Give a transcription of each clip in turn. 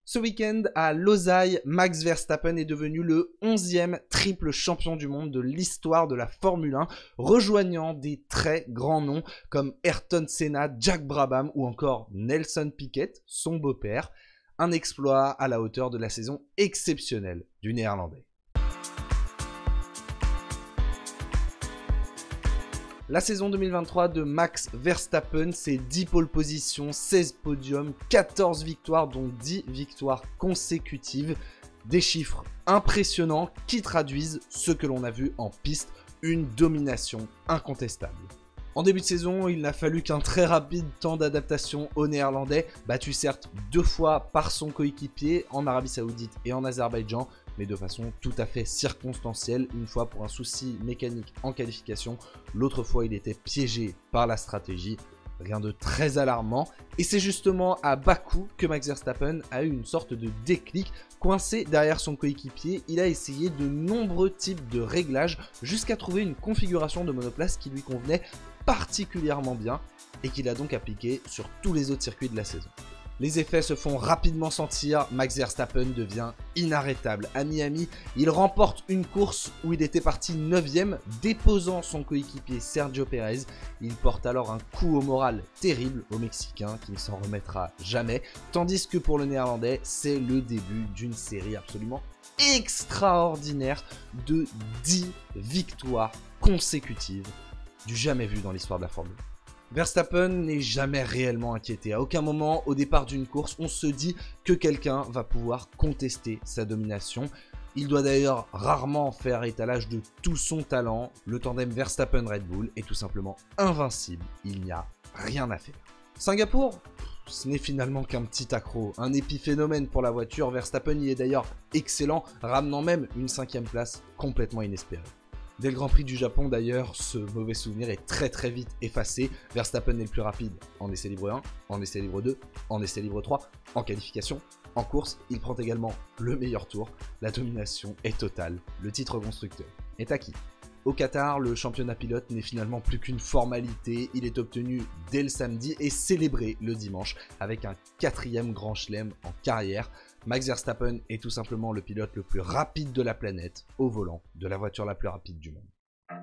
Ce week-end, à Losail, Max Verstappen est devenu le 11e triple champion du monde de l'histoire de la Formule 1, rejoignant des très grands noms comme Ayrton Senna, Jack Brabham ou encore Nelson Piquet, son beau-père. Un exploit à la hauteur de la saison exceptionnelle du Néerlandais. La saison 2023 de Max Verstappen, c'est 10 pole positions, 16 podiums, 14 victoires dont 10 victoires consécutives. Des chiffres impressionnants qui traduisent ce que l'on a vu en piste, une domination incontestable. En début de saison, il n'a fallu qu'un très rapide temps d'adaptation au Néerlandais, battu certes 2 fois par son coéquipier en Arabie Saoudite et en Azerbaïdjan, mais de façon tout à fait circonstancielle, une fois pour un souci mécanique en qualification, l'autre fois il était piégé par la stratégie, rien de très alarmant, et c'est justement à Bakou que Max Verstappen a eu une sorte de déclic. Coincé derrière son coéquipier, il a essayé de nombreux types de réglages jusqu'à trouver une configuration de monoplace qui lui convenait particulièrement bien et qu'il a donc appliqué sur tous les autres circuits de la saison. Les effets se font rapidement sentir, Max Verstappen devient inarrêtable. À Miami, il remporte une course où il était parti 9e, déposant son coéquipier Sergio Pérez. Il porte alors un coup au moral terrible au Mexicain qui ne s'en remettra jamais, tandis que pour le Néerlandais, c'est le début d'une série absolument extraordinaire de 10 victoires consécutives, du jamais vu dans l'histoire de la Formule 1. Verstappen n'est jamais réellement inquiété. À aucun moment, au départ d'une course, on se dit que quelqu'un va pouvoir contester sa domination. Il doit d'ailleurs rarement faire étalage de tout son talent. Le tandem Verstappen-Red Bull est tout simplement invincible. Il n'y a rien à faire. Singapour, ce n'est finalement qu'un petit accro, un épiphénomène pour la voiture. Verstappen y est d'ailleurs excellent, ramenant même une 5e place complètement inespérée. Dès le Grand Prix du Japon d'ailleurs, ce mauvais souvenir est très vite effacé. Verstappen est le plus rapide en essai libre 1, en essai libre 2, en essai libre 3, en qualification, en course. Il prend également le meilleur tour. La domination est totale. Le titre constructeur est acquis. Au Qatar, le championnat pilote n'est finalement plus qu'une formalité. Il est obtenu dès le samedi et célébré le dimanche avec un 4e grand chelem en carrière. Max Verstappen est tout simplement le pilote le plus rapide de la planète au volant de la voiture la plus rapide du monde.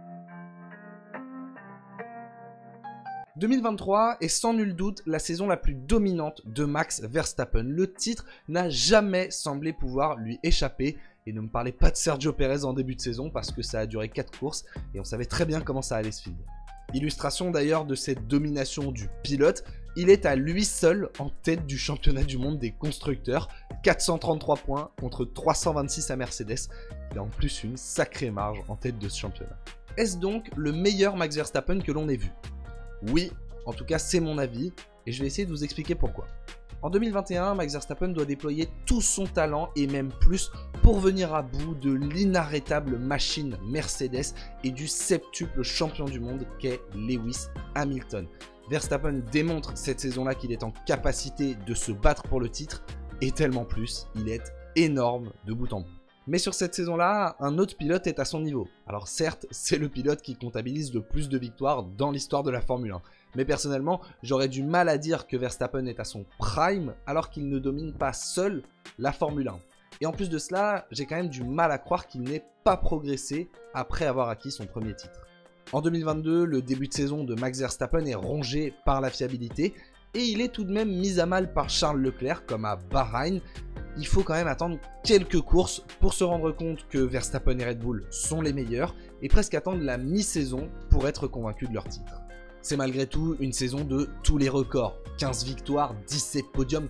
2023 est sans nul doute la saison la plus dominante de Max Verstappen. Le titre n'a jamais semblé pouvoir lui échapper. Et ne me parlez pas de Sergio Pérez en début de saison parce que ça a duré 4 courses et on savait très bien comment ça allait se finir. Illustration d'ailleurs de cette domination du pilote, il est à lui seul en tête du championnat du monde des constructeurs, 433 points contre 326 à Mercedes. Il a en plus une sacrée marge en tête de ce championnat. Est-ce donc le meilleur Max Verstappen que l'on ait vu? Oui, en tout cas c'est mon avis et je vais essayer de vous expliquer pourquoi. En 2021, Max Verstappen doit déployer tout son talent et même plus pour venir à bout de l'inarrêtable machine Mercedes et du septuple champion du monde qu'est Lewis Hamilton. Verstappen démontre cette saison-là qu'il est en capacité de se battre pour le titre et tellement plus, il est énorme de bout en bout. Mais sur cette saison-là, un autre pilote est à son niveau. Alors certes, c'est le pilote qui comptabilise le plus de victoires dans l'histoire de la Formule 1. Mais personnellement, j'aurais du mal à dire que Verstappen est à son prime alors qu'il ne domine pas seul la Formule 1. Et en plus de cela, j'ai quand même du mal à croire qu'il n'ait pas progressé après avoir acquis son premier titre. En 2022, le début de saison de Max Verstappen est rongé par la fiabilité et il est tout de même mis à mal par Charles Leclerc comme à Bahreïn. Il faut quand même attendre quelques courses pour se rendre compte que Verstappen et Red Bull sont les meilleurs et presque attendre la mi-saison pour être convaincu de leur titre. C'est malgré tout une saison de tous les records. 15 victoires, 17 podiums,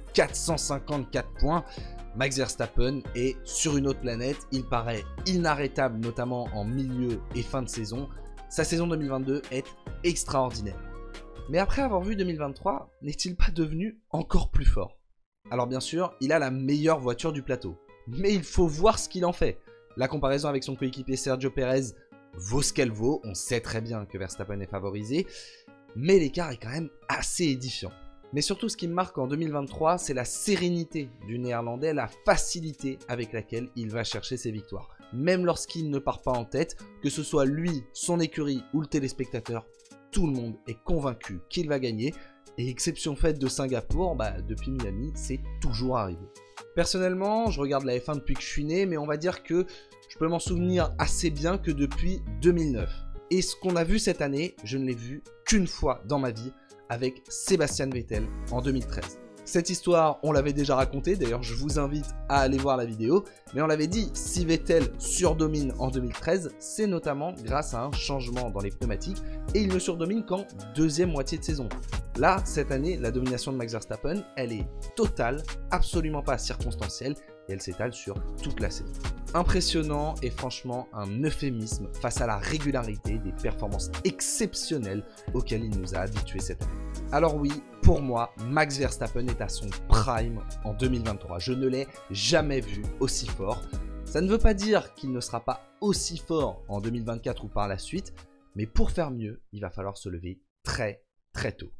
454 points. Max Verstappen est sur une autre planète. Il paraît inarrêtable, notamment en milieu et fin de saison. Sa saison 2022 est extraordinaire. Mais après avoir vu 2023, n'est-il pas devenu encore plus fort? Alors bien sûr, il a la meilleure voiture du plateau. Mais il faut voir ce qu'il en fait. La comparaison avec son coéquipier Sergio Pérez vaut ce qu'elle vaut. On sait très bien que Verstappen est favorisé. Mais l'écart est quand même assez édifiant. Mais surtout, ce qui me marque en 2023, c'est la sérénité du Néerlandais, la facilité avec laquelle il va chercher ses victoires. Même lorsqu'il ne part pas en tête, que ce soit lui, son écurie ou le téléspectateur, tout le monde est convaincu qu'il va gagner. Et exception faite de Singapour, depuis Miami, c'est toujours arrivé. Personnellement, je regarde la F1 depuis que je suis né, mais on va dire que je peux m'en souvenir assez bien que depuis 2009. Et ce qu'on a vu cette année, je ne l'ai vu qu'une fois dans ma vie avec Sebastian Vettel en 2013. Cette histoire, on l'avait déjà racontée, d'ailleurs je vous invite à aller voir la vidéo, mais on l'avait dit, si Vettel surdomine en 2013, c'est notamment grâce à un changement dans les pneumatiques, et il ne surdomine qu'en deuxième moitié de saison. Là, cette année, la domination de Max Verstappen, elle est totale, absolument pas circonstancielle, et elle s'étale sur toute la saison. Impressionnant et franchement un euphémisme face à la régularité des performances exceptionnelles auxquelles il nous a habitués cette année. Alors oui, pour moi, Max Verstappen est à son prime en 2023. Je ne l'ai jamais vu aussi fort. Ça ne veut pas dire qu'il ne sera pas aussi fort en 2024 ou par la suite, mais pour faire mieux, il va falloir se lever très très tôt.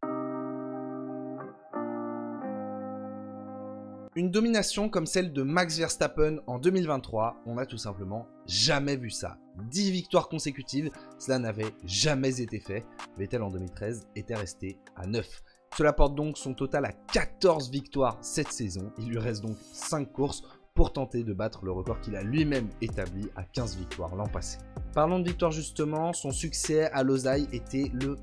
Une domination comme celle de Max Verstappen en 2023, on n'a tout simplement jamais vu ça. 10 victoires consécutives, cela n'avait jamais été fait. Vettel en 2013 était resté à 9. Cela porte donc son total à 14 victoires cette saison. Il lui reste donc 5 courses pour tenter de battre le record qu'il a lui-même établi à 15 victoires l'an passé. Parlons de victoire justement, son succès à Losail était le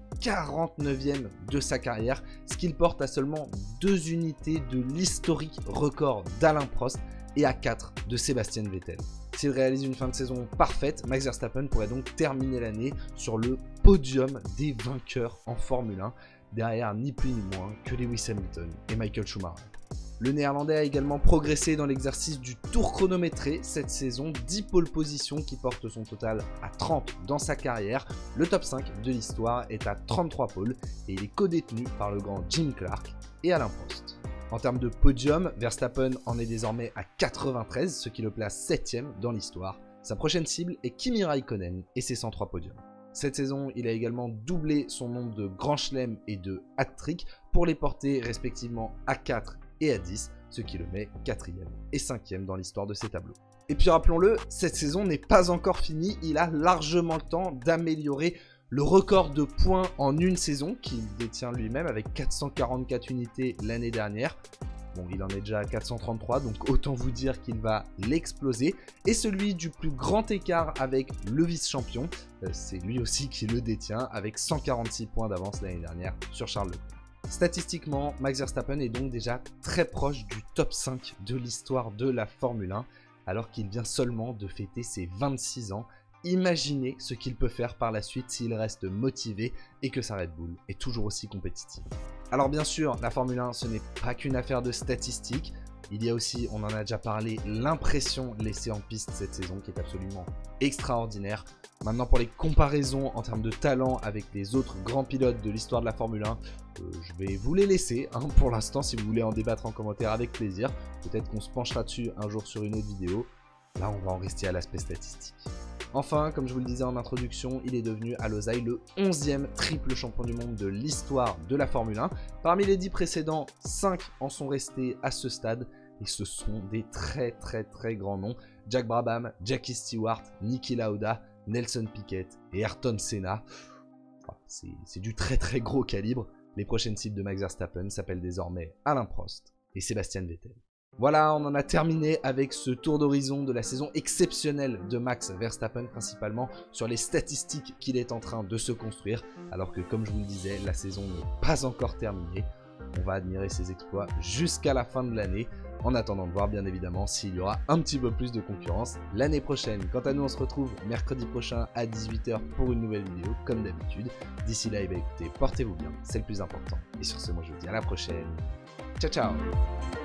49e de sa carrière, ce qui le porte à seulement 2 unités de l'historique record d'Alain Prost et à 4 de Sebastian Vettel. S'il réalise une fin de saison parfaite, Max Verstappen pourrait donc terminer l'année sur le podium des vainqueurs en Formule 1, derrière ni plus ni moins que Lewis Hamilton et Michael Schumacher. Le Néerlandais a également progressé dans l'exercice du tour chronométré cette saison, 10 pole positions qui portent son total à 30 dans sa carrière. Le top 5 de l'histoire est à 33 pôles et il est co-détenu par le grand Jim Clark et Alain Prost. En termes de podium, Verstappen en est désormais à 93, ce qui le place 7ème dans l'histoire. Sa prochaine cible est Kimi Raikkonen et ses 103 podiums. Cette saison, il a également doublé son nombre de grands chelems et de hat-trick pour les porter respectivement à 4 et à 10, ce qui le met 4e et 5e dans l'histoire de ces tableaux. Et puis rappelons-le, cette saison n'est pas encore finie, il a largement le temps d'améliorer le record de points en une saison qu'il détient lui-même avec 444 unités l'année dernière. Bon, il en est déjà à 433, donc autant vous dire qu'il va l'exploser. Et celui du plus grand écart avec le vice-champion, c'est lui aussi qui le détient avec 146 points d'avance l'année dernière sur Charles Leclerc. Statistiquement, Max Verstappen est donc déjà très proche du top 5 de l'histoire de la Formule 1, alors qu'il vient seulement de fêter ses 26 ans. Imaginez ce qu'il peut faire par la suite s'il reste motivé et que sa Red Bull est toujours aussi compétitive. Alors bien sûr, la Formule 1, ce n'est pas qu'une affaire de statistiques. Il y a aussi, on en a déjà parlé, l'impression laissée en piste cette saison qui est absolument extraordinaire. Maintenant, pour les comparaisons en termes de talent avec les autres grands pilotes de l'histoire de la Formule 1, je vais vous les laisser pour l'instant. Si vous voulez en débattre en commentaire, avec plaisir. Peut-être qu'on se penchera dessus un jour sur une autre vidéo. Là, on va en rester à l'aspect statistique. Enfin, comme je vous le disais en introduction, il est devenu à Losail le 11e triple champion du monde de l'histoire de la Formule 1. Parmi les 10 précédents, 5 en sont restés à ce stade. Et ce sont des très grands noms. Jack Brabham, Jackie Stewart, Niki Lauda, Nelson Piquet et Ayrton Senna. Enfin, c'est du très gros calibre. Les prochaines cibles de Max Verstappen s'appellent désormais Alain Prost et Sebastian Vettel. Voilà, on en a terminé avec ce tour d'horizon de la saison exceptionnelle de Max Verstappen, principalement sur les statistiques qu'il est en train de se construire, alors que comme je vous le disais, la saison n'est pas encore terminée. On va admirer ses exploits jusqu'à la fin de l'année, en attendant de voir bien évidemment s'il y aura un petit peu plus de concurrence l'année prochaine. Quant à nous, on se retrouve mercredi prochain à 18 h pour une nouvelle vidéo, comme d'habitude. D'ici là, écoutez, portez-vous bien, c'est le plus important. Et sur ce, moi je vous dis à la prochaine. Ciao ciao.